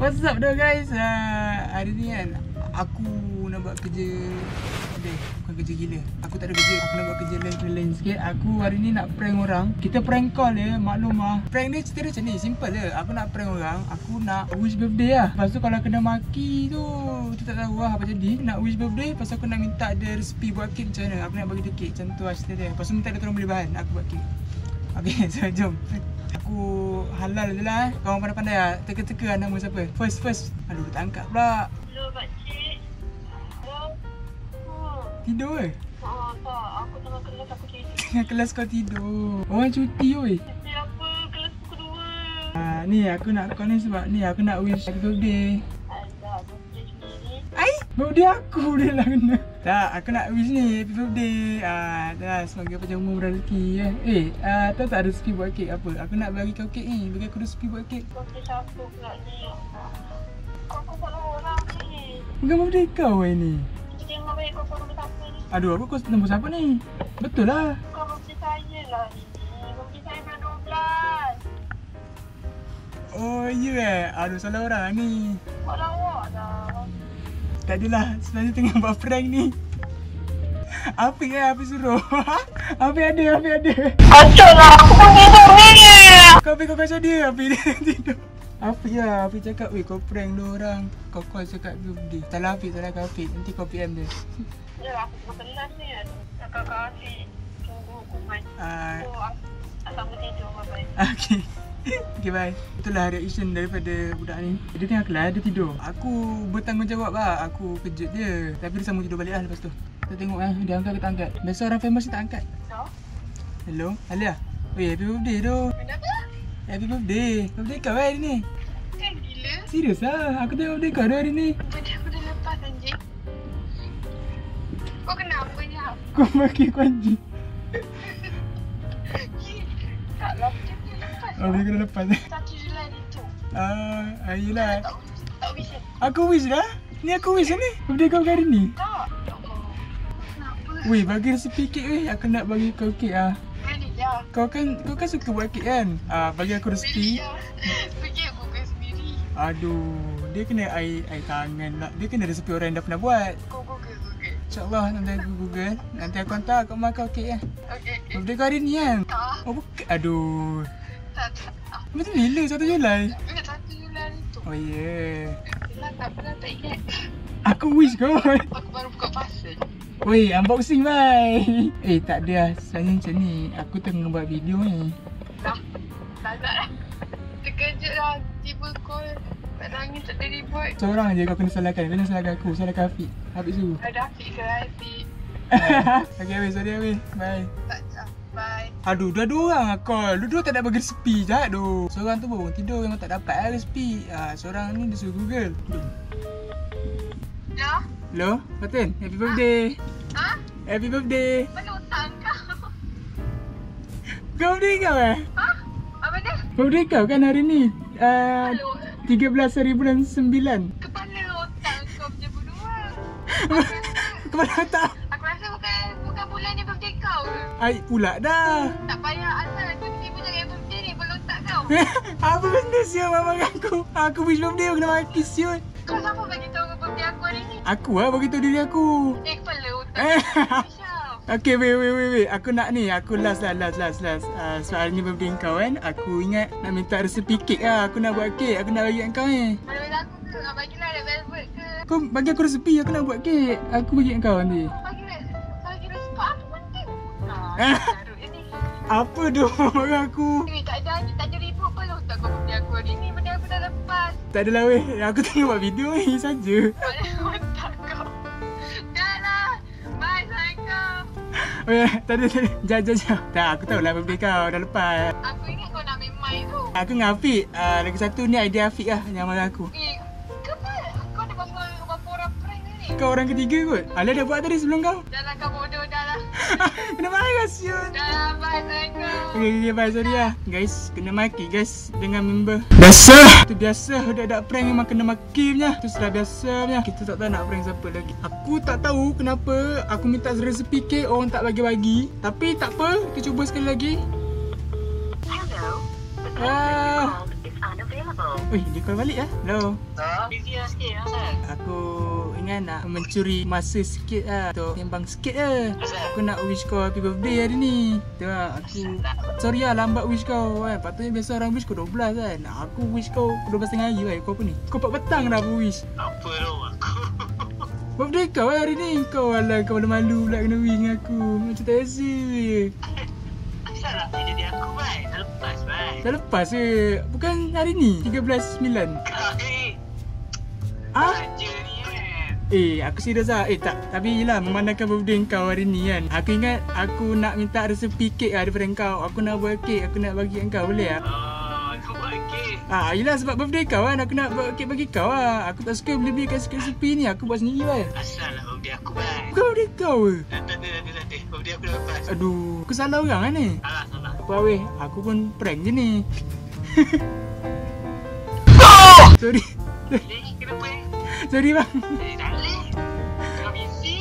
What's up though guys? Hari ni kan aku nak buat kerja bukan kerja gila. Aku tak ada kerja. Aku nak buat kerja lain sikit. Aku hari ni nak prank orang. Kita prank call dia, maklum lah. Prank dia cerita dia macam ni, simple je. Aku nak prank orang. Aku nak wish birthday lah. Lepas tu kalau kena maki tu, kita tak tahu lah apa jadi. Nak wish birthday, lepas tu aku nak minta dia resipi buat kek macam mana. Aku nak bagi dia kek macam tu lah cerita dia. Lepas tu minta dia tolong beli bahan, aku buat kek. Okay, so jom. Aku halal je lah. Korang pandai-pandai lah. Teka-teka lah nama siapa. First. Aduh, tak angkat pula. Hello, pakcik. Hello. Tidur ke? Tak. Aku tengah kelas, aku tidur. Tengah kelas kau tidur. Orang cuti oi. Cuti apa? Kelas pukul 2. Ni aku nak kau ni sebab ni aku nak wish happy birthday. Alah, birthday sendiri. Ai, birthday aku dia lah kena. Tak, aku nak wish ni happy birthday. Dah semoga panjang umur rezeki ya. Tahu tak resipi buat kek apa? Aku nak bagi kau kek ni. Bagi aku resipi buat kek. Birthday siapa pula ni? Aku salah orang ni. Bukan birthday kau ni. Jangan bagi kau nombor siapa ni. Aduh, aku kau nombor siapa ni? Betul lah. Bukan birthday saya lah ni. Birthday saya bulan 12. Oh ya Aduh, salah orang ni. Buat lawak dah. Tak adalah, sebenarnya tengah buat prank ni. Afiq Afiq suruh. Afiq ada. Kacau lah, aku pun tidur ni. Kau kacau dia, Afiq dia tidur. Afiq lah, Afiq cakap, weh kau prank dua orang. Kau call cakap birthday. Salah Afiq, nanti kau PM dia. Ya, aku pun kelas ni. Kakak Afiq tunggu hukuman. So, aku sambut tidur, bye-bye. Okay, bye. Itulah reaction daripada budak ni. Dia tengah kelas, dia tidur. Aku bertanggungjawab lah. Aku kejut dia. Tapi dia sambung tidur balik lah lepas tu. Kita tengok dia angkat ke tak angkat. Biasa orang famous dia tak angkat. Hello? Alia? Weh, happy birthday tu. Kenapa? Happy birthday. Birthday kau hari ni. Kan gila. Serius lah. Aku tengok birthday kau hari ni. Birthday aku dah lepas anjing. Kau kenapa je? Kau pakai kunci. Taklah birthday aku dah lepas. Oh, birthday kau dah lepas. 1 Julai itu. Yelah. Tak wish kan? Aku wish dah. Ni aku wish ni. Birthday kau hari ni. Tak. Kenapa? Weh, bagi resipi kek weh. Aku nak bagi kau kek ah. Beli lah. Kau kan suka buat kek kan? Bagi aku resipi. Beli lah. Pergi aku buka sendiri. Aduh, dia kena air tangan lah. Dia kena resipi orang yang dah pernah buat. Kau Google. InsyaAllah nanti aku Google. Nanti aku hantar kat rumah kau kek kan? Okay. Birthday kau hari ni kan? Tak. Oh bukan. Aduh. Tak. Betul bila 1 Julai? Ingat 1 Julai itu. Oh yeah. Yelah, tak pernah tak ingat. Aku wish kau. Aku baru buka parcel. Weh, unboxing bye. Tak ada lah. Sebenarnya macam ni. Aku tengah buat video ni. Tak lah. Terkejut lah. Tiba call. Tak nangis, tak ada ribut. Seorang je kau kena salahkan. Kau jangan salahkan aku. Salahkan Afiq. Afiq suruh. Ada Afiq ke Afiq? Okay weh, sorry weh. Bye. Tak cap. Bye. Aduh, dah 2 orang lah call. Dua-dua tak nak bagi resipi. Jahat tu. Seorang tu baru tidur memang tak dapat lah resipi. Seorang ni dia suruh Google. Ya? Hello, Fatin. Happy birthday. Ha? Happy birthday. Mana otak kau? Kau birthday kau Ha? Apa dia? Birthday kau kan hari ni. Hello. 13 hari bulan 9. Kepala otak kau macam berdua. Kepala otak. Aku rasa bukan bulan ni birthday kau ke? Ai pula dah. Tak payah asal tiba-tiba jangan birthday ni kepala otak kau. Apa benda siul mama aku? Aku wish birthday aku kena maki siul. Kau siapa bagi tahu birthday aku hari ni? Aku lah beritahu diri aku. Kepala otak kau. Okay, wait. Aku nak ni. Aku last. Sebab hari ni birthday kau kan. Aku ingat nak minta resipi kek lah. Aku nak buat kek. Aku nak bagi kat kau ni. Mana bagi aku ke? Bagilah red velvet ke? Kau bagi aku resipi. Aku nak buat kek. Aku bagi kat kau nanti. Bagi resipi apa penting? Taruh ni. Apa doh aku? Ni tak ada ribut pun lah otak kau birthday aku hari ni. Benda aku dah lepas. Tak adalah weh. Aku tengah buat video ni saja. Mana otak kau? Dah lah. Bye, Assalamualaikum. Oh ya, tak ada. Jap. Tak, aku tahu lah birthday kau dah lepas. Aku ingat kau nak main main tu. Aku dengan Afiq. Lagi satu ni idea Afiq lah yang marah aku. Kenapa? Kau ada berapa orang prank ni? Kau orang ketiga kot. Alah dah buat tadi sebelum kau. Dah lah kau bodoh dah lah. Kena marah siul. Dah lah, bye, Assalamualaikum. Okay, bye, sorry lah. Guys, kena maki guys dengan member. Biasa. Itu biasa, budak-budak prank memang kena maki punya. Itu sudah biasa punya. Kita tak tahu nak prank siapa lagi. Aku tak tahu kenapa aku minta resipi kek, orang tak bagi-bagi. Tapi tak apa, kita cuba sekali lagi. Hello. Ah. Is unavailable. Ui, dia call balik lah. Hello. Busy lah sikit asal. Aku ingat nak mencuri masa sikit lah untuk sembang sikit je. Aku nak wish kau happy birthday hari ni. Tu lah, aku sorry lah lambat wish kau kan. Patutnya biasa orang wish kau 12 kan. Aku wish kau 12 tengah hari kan. Kau apa ni? Kau 4 petang dah aku wish. Apa tu aku? Birthday kau hari ni. Kau alah, kau malu-malu pula kena wish dengan aku. Macam tak rasa je. Asal lah jadi aku bai. Dah lepas bai. Dah lepas ke? Bukan hari ni 13/9. Ah? Aja ni kan. Aku serius lah. Tak, tapi yelah memandangkan birthday kau hari ni kan. Aku ingat aku nak minta resepi kek lah daripada kau. Aku nak buat kek, aku nak bagi kau, boleh tak? Kau buat kek. Yelah sebab birthday kau kan. Aku nak buat kek bagi kau lah. Aku tak suka beli resepi ni. Aku buat sendiri kan. Asal lah birthday aku bai. Bukan birthday kau ke? Tak ada. Birthday aku dah lepas. Aduh, aku salah orang kan ni? Salah. Apa weh, aku pun prank je ni. Sorry. Kenapa? Sorry bang. Tak boleh. Kau busy.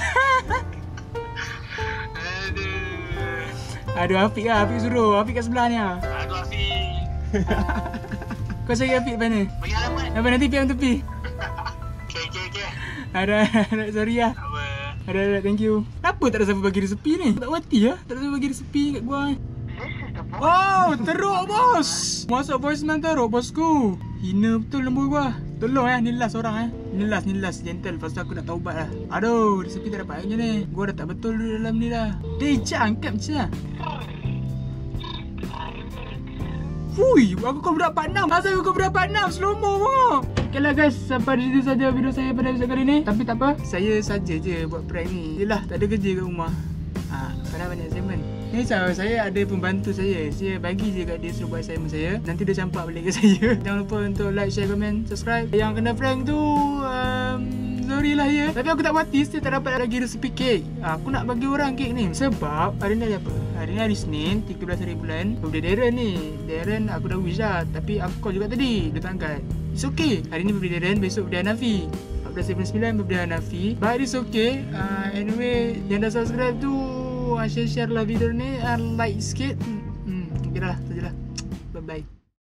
Aduh, Afiq lah. Afiq suruh. Afiq kat sebelah ni lah. Aduh Afiq. Kau cari Afiq mana? Bagi alamat. Apa nanti piang tepi? Okay. Ada, sorry lah. Apa? Ada, thank you. Kenapa tak ada siapa bagi resepi ni? Tak mati lah. Tak ada siapa bagi resepi kat gua. Oh, teruk bos. Masuk voicemail teruk bosku. Hina betul lembu gua. Tolong ni last orang Ni last gentle. Lepas tu aku nak taubat lah. Aduh, resepi tak dapat macam ni. Gua dah tak betul dalam ni dah. Cak angkat macam lah. Fui, aku kau budak part 6. Asal kau budak part 6 slow mo kau. Okay lah guys, sampai di situ saja video saya pada episode kali ni. Tapi tak apa, saya saja je buat prank ni. Yelah, tak ada kerja kat rumah. Kadang banyak assignment. Ni saya ada pembantu saya. Saya bagi je kat dia suruh buat assignment saya. Nanti dia campak balik ke saya. Jangan lupa untuk like, share, komen, subscribe. Yang kena prank tu sorry lah ya. Tapi aku tak mati, saya tak dapat lagi resepi kek. Aku nak bagi orang kek ni. Sebab hari ni hari apa? Hari ni hari Senin, 13 hari bulan. Birthday Darren ni. Darren aku dah wish lah. Tapi aku call juga tadi. Dia tak angkat. It's okay. Hari ni birthday Darren, besok birthday Hanafi. 14/9 birthday Hanafi. But it's okay. Anyway, yang dah subscribe tu share lah video ni. Like sikit. Okay dah lah. Sajalah. Bye bye.